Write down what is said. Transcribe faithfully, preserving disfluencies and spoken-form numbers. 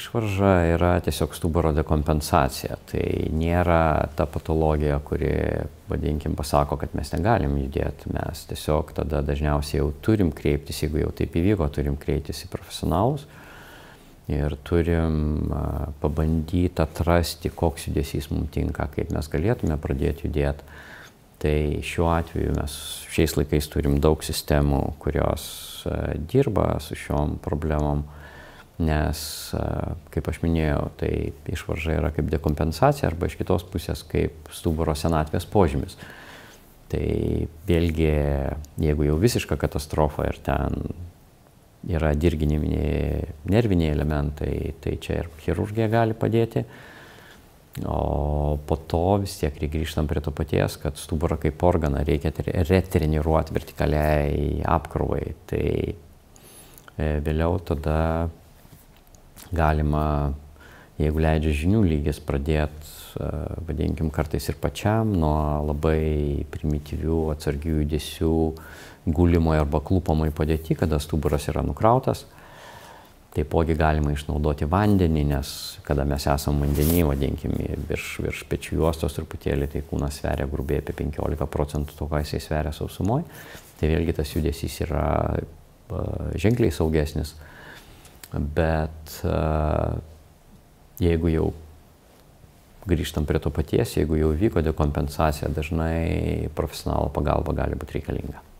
Išvarža yra tiesiog stuburo dekompensacija. Tai nėra ta patologija, kuri, vadinkim, pasako, kad mes negalim judėti. Mes tiesiog tada dažniausiai jau turim kreiptis, jeigu jau taip įvyko, turim kreiptis į profesionalus ir turim pabandyti atrasti, koks judesys mums tinka, kaip mes galėtume pradėti judėti. Tai šiuo atveju mes šiais laikais turim daug sistemų, kurios dirba su šiom problemom. Nes, kaip aš minėjau, tai išvarža yra kaip dekompensacija arba iš kitos pusės kaip stuburo senatvės požymis. Tai vėlgi, jeigu jau visiška katastrofa ir ten yra dirginiminiai nerviniai elementai, tai čia ir chirurgija gali padėti. O po to vis tiek grįžtam prie to paties, kad stuburą kaip organą reikia retreniruoti vertikaliai apkrovai. Tai vėliau tada galima, jeigu leidžia žinių lygis, pradėti, vadinkim, kartais ir pačiam nuo labai primityvių, atsargių judesių gulimoje arba klūpamai padėti, kada stuburas yra nukrautas. Taipogi galima išnaudoti vandenį, nes kada mes esam vandenį, vadinkim, virš, virš pečių juostos truputėlį, tai kūnas sveria grubiai apie penkiolika procentų to, ką jisai sveria sausumoje. Tai vėlgi tas judesys yra ženkliai saugesnis. Bet jeigu jau grįžtam prie to paties, jeigu jau vyko dekompensacija, dažnai profesionalo pagalba gali būti reikalinga.